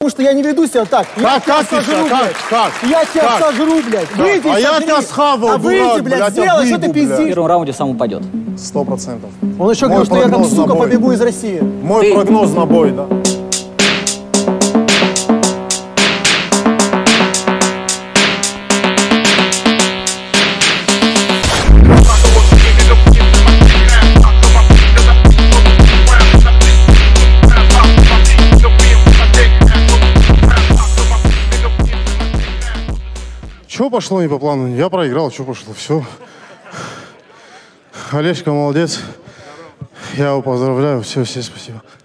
Потому что я не веду себя так. Я тебя сожру, блядь. Я тебя сожру, блядь. Выйди, а я тебя схавал, а выйди, блядь, сделай, что ты В пиздишь. первом раунде сам упадет. 100%. Он еще говорил, что я как сука побегу из России. Мой прогноз на бой, да. Что пошло не по плану? Я проиграл, что пошло? Все. Олежка молодец. Я его поздравляю. Все, спасибо.